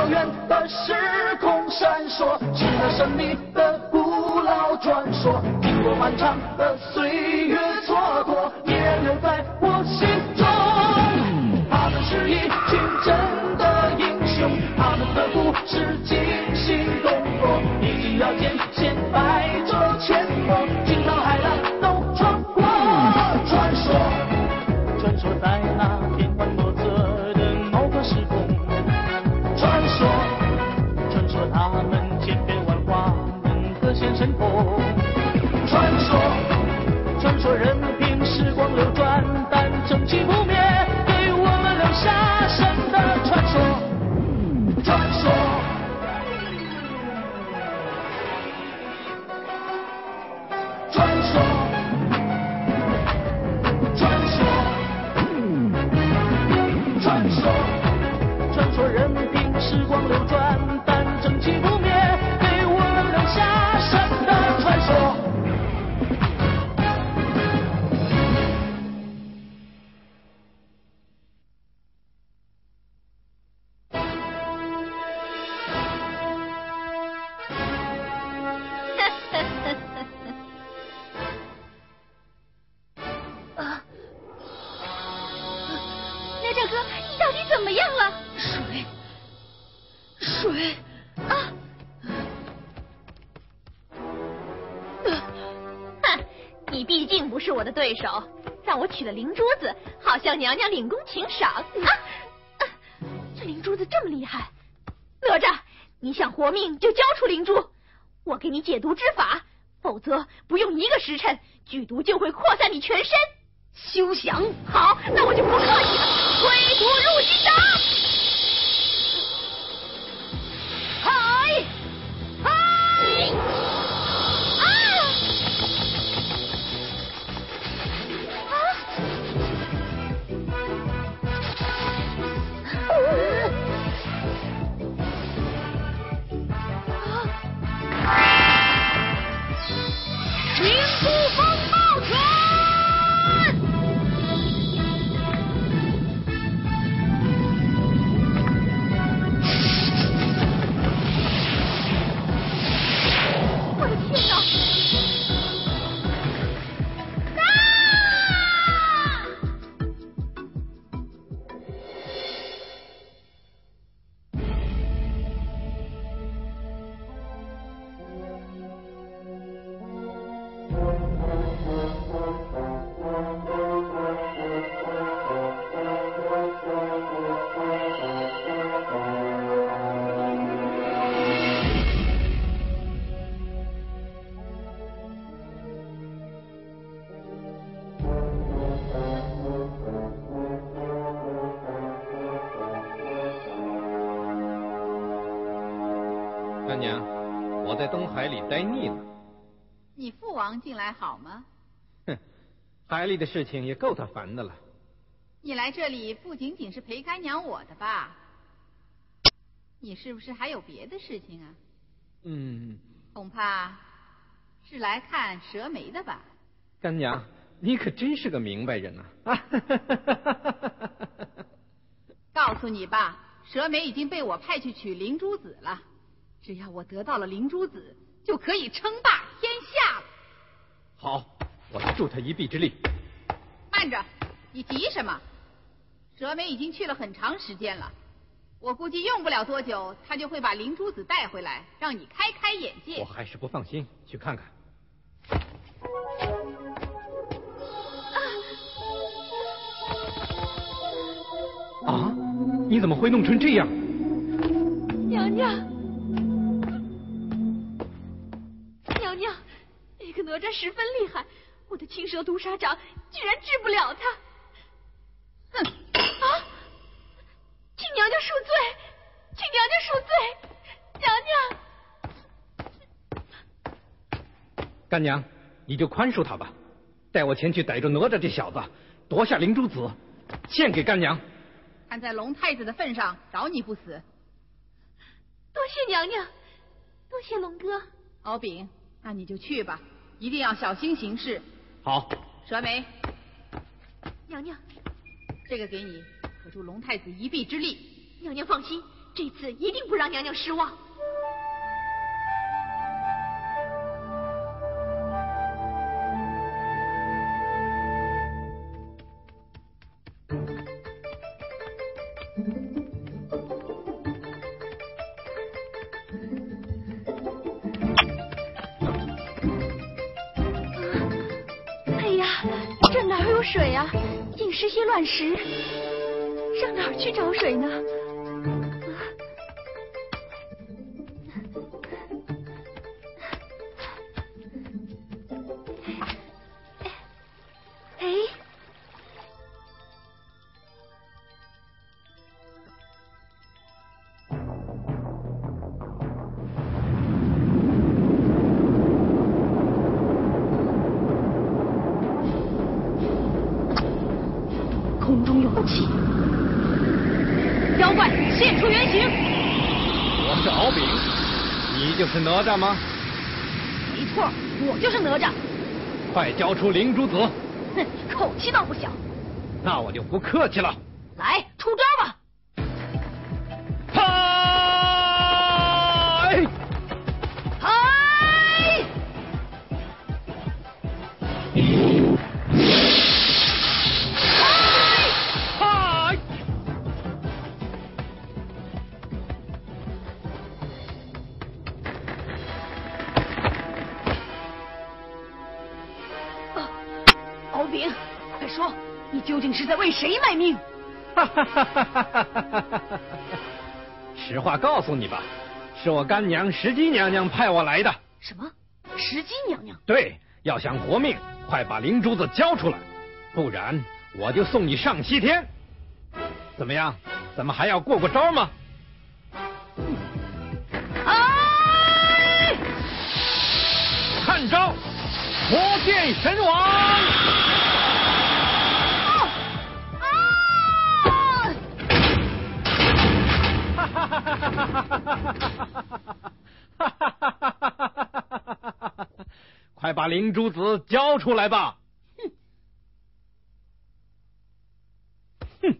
远的时空闪烁，是那神秘的古老传说。经过漫长的岁月蹉跎，依然留在我心中。他们是一群真的英雄，他们的故事惊心动魄，历经了艰险百折阡陌，惊涛骇浪都穿过。传说，传说在那变幻莫测的某个时空。传说，传说他们千变万化，能各显神通。传说，传说任凭时光流转，但正气不灭，给我们留下神的传说。传说，传说，传说，传说，传说任凭时光流转，但正气不灭，给我们留下神的传说。 那这哥，你到底怎么样了？水啊！哼，你毕竟不是我的对手，让我取了灵珠子，好向娘娘领功请赏啊！这灵珠子这么厉害，哪吒，你想活命就交出灵珠，我给你解毒之法，否则不用1个时辰，剧毒就会扩散你全身。休想！好，那我就不客气了，推土入心掌！嗨，嗨，啊！灵珠风暴拳！ 干娘，我在东海里待腻了。 你父王近来好吗？ 哼，海里的事情也够他烦的了。 你来这里不仅仅是陪干娘我的吧？你是不是还有别的事情啊？恐怕是来看蛇眉的吧？ 干娘，你可真是个明白人啊！ 告诉你吧，蛇眉已经被我派去取灵珠子了。只要我得到了灵珠子，就可以称霸天下了。 好，我助他一臂之力。 慢着，你急什么？蛇眉已经去了很长时间了，我估计用不了多久，他就会把灵珠子带回来，让你开开眼界。 我还是不放心，去看看。啊！你怎么会弄成这样？ 娘娘。娘娘，那个哪吒十分厉害，我的青蛇毒杀掌居然治不了他。 哼！ 啊！请娘娘恕罪，请娘娘恕罪，娘娘。 干娘，你就宽恕他吧，带我前去逮住哪吒这小子，夺下灵珠子，献给干娘。 看在龙太子的份上，饶你不死。 多谢娘娘，多谢龙哥。 敖丙，那你就去吧，一定要小心行事。 好。 蛇眉， 娘娘， 这个给你，可助龙太子一臂之力。 娘娘放心， 这次一定不让娘娘失望。 水啊，尽是些乱石，上哪儿去找水呢？哎，空中有气，妖怪现出原形。 我是敖丙，你就是哪吒吗？ 没错，我就是哪吒。 快交出灵珠子！ 哼，口气倒不小。 那我就不客气了。 来，出招吧！ 嗨！ 嗨！敖丙，快说，你究竟是在为谁卖命？ 实话告诉你吧，是我干娘石矶娘娘派我来的。 什么？石矶娘娘？ 对，要想活命，快把灵珠子交出来，不然我就送你上西天。怎么样？咱们还要过招吗？ 哎！ 看招！魔剑神王！快把灵珠子交出来吧！哼！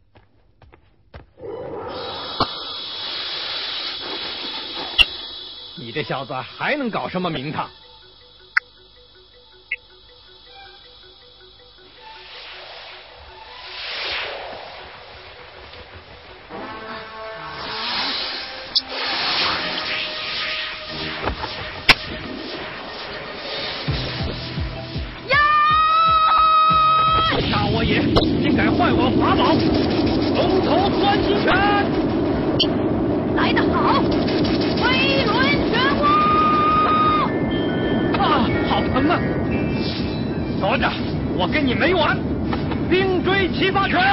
你这小子还能搞什么名堂？竟敢坏我法宝，龙头钻心拳！ 来得好，飞轮旋风！ 啊，好疼啊！哪吒，我跟你没完！冰锥七发拳！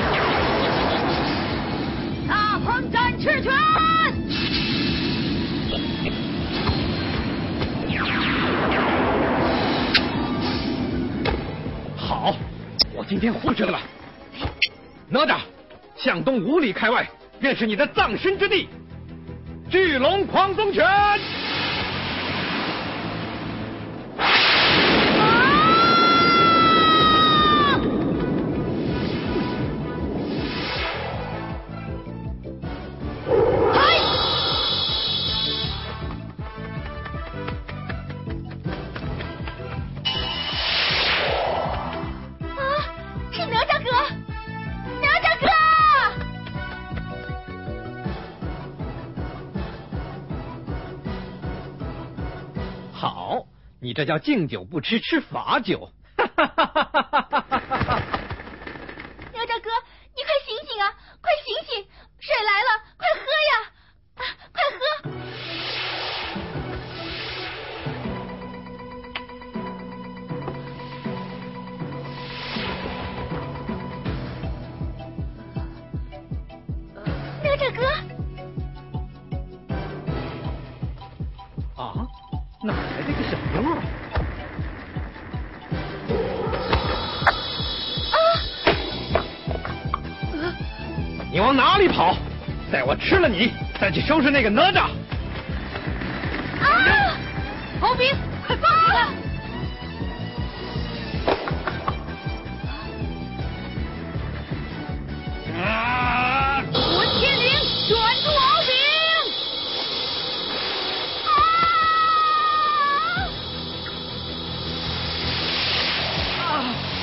大鹏展翅拳！ 好，我今天护着了。哪吒，向东5里开外，便是你的葬身之地。巨龙狂风拳！好，你这叫敬酒不吃吃罚酒。 哪吒哥，你快醒醒啊！快醒醒，水来了，快喝呀！啊，快喝！哪吒哥。 啊，哪来的个小妖啊？你往哪里跑？待我吃了你，再去收拾那个哪吒！ 啊！敖丙，快放开他！ 啊！ 混天绫，转住我！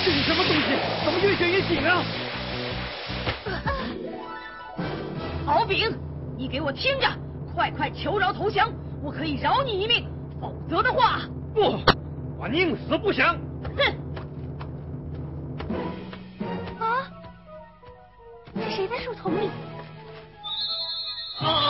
这是什么东西？怎么越陷越紧啊？ 敖丙，你给我听着，快快求饶投降，我可以饶你一命，否则的话， 不，我宁死不降。 哼！ 啊，是谁在树丛里？ 啊！